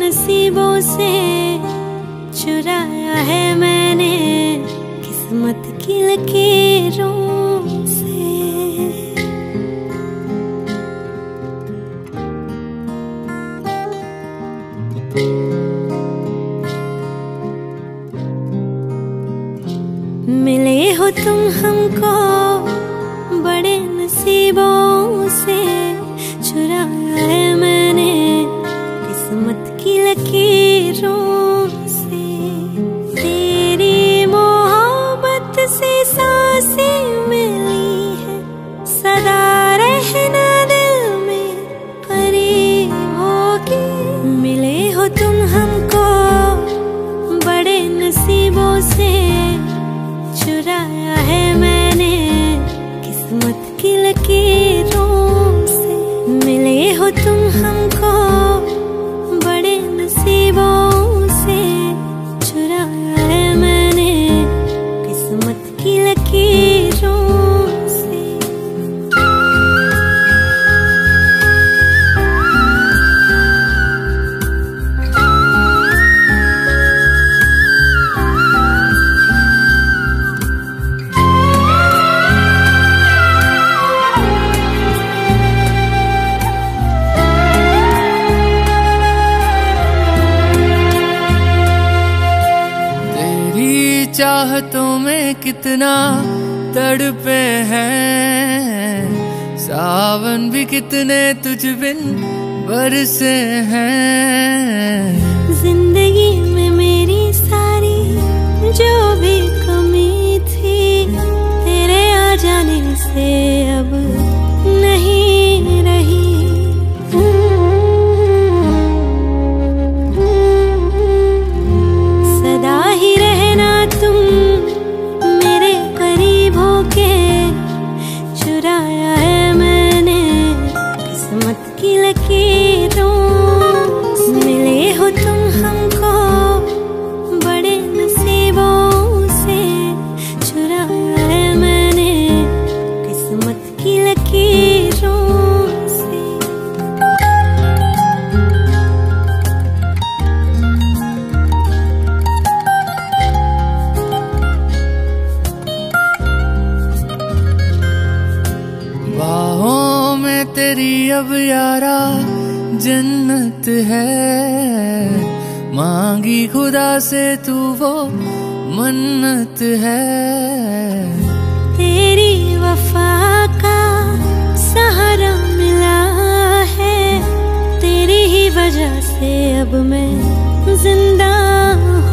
नसीबों से चुराया है मैंने किस्मत की लकीरों से। मिले हो तुम हमको बड़े नसीबों से, चुराया है मैंने किस्मत की लकीरों से। तेरी मोहब्बत से सांसें मिली है, सदा रहना दिल में करीब होके। मिले हो तुम हमको बड़े नसीबों से, चुराया है मैंने किस्मत की लकीरों से। मिले हो तुम हमको बड़े नसीबों से, चुराया है मैंने किस्मत की लकीरों से। चाहतों में कितना तड़पे हैं, सावन भी कितने तुझ बिन बरसे हैं। जिंदगी में मेरी सारी जो भी कमी थी, तेरे आ जाने से अब नहीं रही। सदा ही रहना तुम मेरे करीब होके, चुराया है मैंने किस्मत की लकीरों। मिले हो तुम हमको बड़े नसीबों से, चुराया है मैंने किस्मत की लकीरों से। बाहों में तेरी अब यारा जन्नत है, मांगी खुदा से तू वो मन्नत है। तेरी वफा का सहारा मिला है, तेरी ही वजह से अब मैं जिंदा